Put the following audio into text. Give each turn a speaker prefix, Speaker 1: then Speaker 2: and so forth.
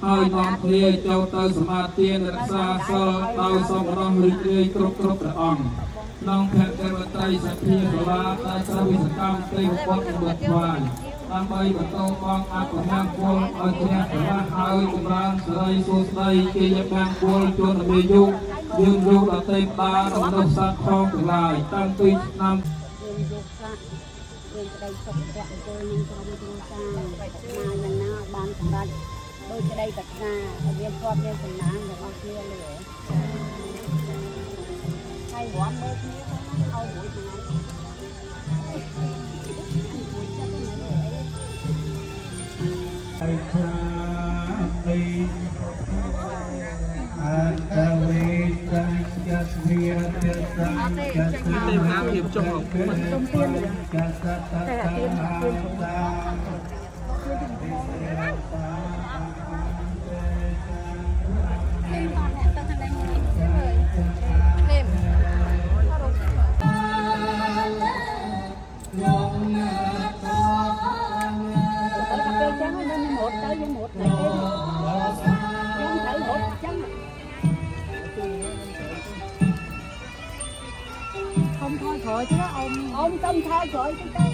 Speaker 1: ហើយនាំគ្នាចូលទៅសមាធិរក្សាសិលដោយសម្រស់រីករាយគ្រប់ព្រះអង្គក្នុងភគតិត្រីសភាសាលាដែលត្រូវវិសកម្មទេវបុត្របុត្រថ្វាយដើម្បីបន្តបងអបមង្គលឲ្យជ្រះថ្លាហើយចម្រើនសិរីសួស្តីជាយមង្គលជួនមេយុយើងលោកអតីតតាមនុស្សសត្វផងទាំងឡាយតាំងពីឆ្នាំយើងយកសាក់យើងក្តីសុខភ័ក្រអង្គុយនឹងក្រុមគ្រួសារណាយ៉ាងណាបានសម្រេចដោយក្តីប្រាថ្នាឲ្យមានគាត់មានសំណាងរបស់គ្នាលើហើយរំមើលគ្នាទៅណាឲ្យមួយថ្ងៃអេខាមីអតវេតញ្ញសវិយតសង្កសទេវតាភាពចុះអង្គុំទៀនកសតតាkhông thôi chứ ông không thôi rồi chứ